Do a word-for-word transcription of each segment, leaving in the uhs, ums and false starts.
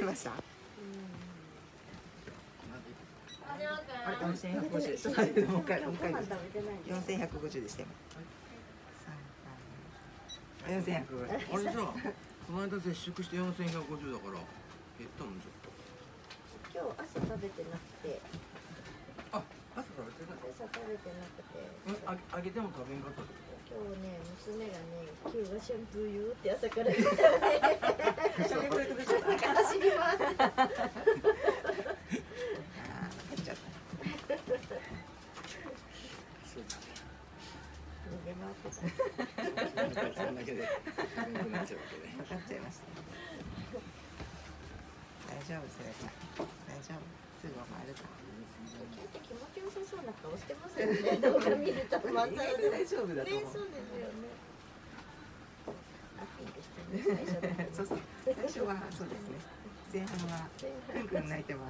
ました。あれ四千百五十。ちょっと待ってもう一回もう一回。四千百五十でしたよ。四千百五十。 あれじゃあこの間絶食して四千百五十だから減ったのちょっと。 今日朝食べてなくて。 あ、朝食べてない。 朝食べてなくて。 あ、あげても食べんかったってこ今日ね、娘がね、今日はシャンプーよって朝から言ったよね。 それこれこれちょっと走り回ってた。 ああ、入っちゃった。 そうだね。 逃げ回ってた。 そんだけで食べなくなっちゃうわけね。 分かっちゃいました。大丈夫、それじゃ。大丈夫。すぐ終わるから。 ちょっと気持ちよさそうな顔してますよね。動画見ると漫才で。 大丈夫だと思う。 ね、そうですよね。アピールしてね、最初だけ。 そうそう。最初はそうですね。前半はくんくん泣いてます。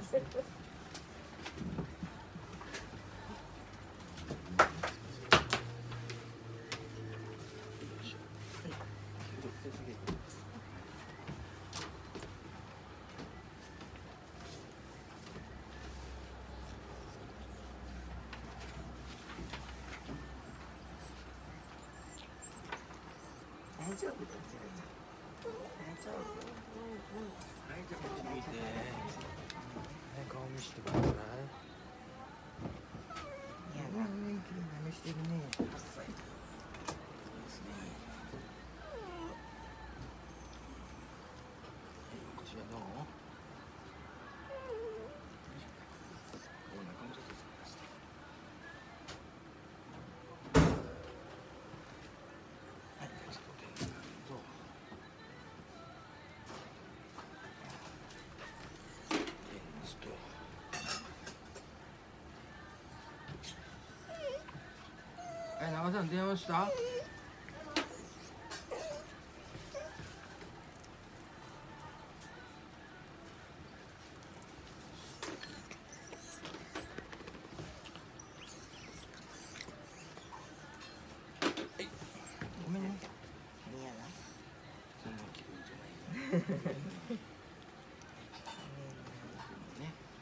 大丈夫ですよ。大丈夫。 はい、じゃあこっち見て。はい、顔見してください。 いや、 うん、綺麗な目してるね。はっさい。いいですね。はい、こちらどう？お腹もちょっとつきました。はい、ちょっと点々と。レンズと。はい、長さん電話した？ごめんね。 嫌だ。 そんな気分じゃないよ。ね。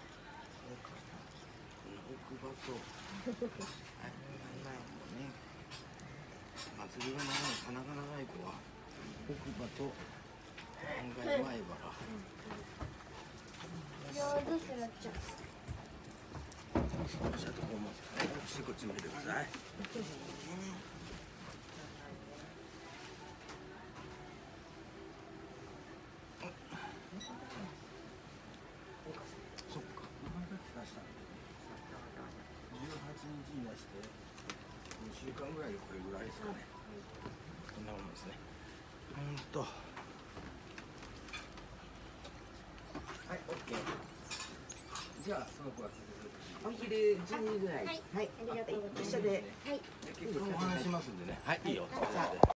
奥歯と。はい、ね。祭りが長い、鼻が長い子は。奥歯と。案外前歯が。 上手すらっちゃう。 じゃあ、どこも。はい、こっち、こっち向いてください。そっか。じゅうはちにちに出してにしゅうかんぐらいでこれぐらいですかね。こんなもんですね。うんと。はい、オッケー。じゃあその子はお昼じゅうにじぐらい。 はい、 はい、 ありがとうございます。 一緒で。 はい。 結構お話しますんでね。はい、いいよ。